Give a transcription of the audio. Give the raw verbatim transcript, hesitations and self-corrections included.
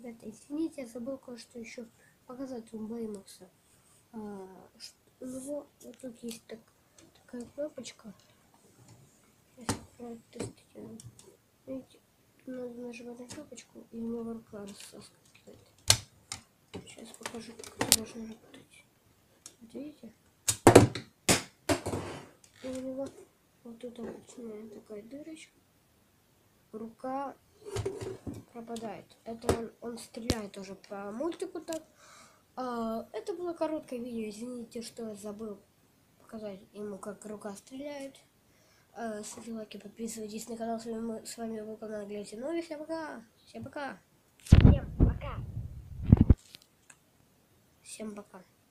Ребята, извините, я забыл кое-что еще показать у Бэймакса. А, у него вот тут есть так, такая кнопочка. Сейчас протестирую. Видите, надо нажимать на кнопочку, и у него рука рассоскивает. Сейчас покажу, как это должно работать. Вот видите? И у него вот тут обычная такая дырочка. Рука пропадает. Это он, он стреляет уже по мультику так. А, это было короткое видео. Извините, что я забыл показать ему, как рука стреляет. А, ставьте лайки, подписывайтесь на канал. С вами, с вами был канал Глядите Новых. Всем пока. Всем пока. Всем пока. Всем пока.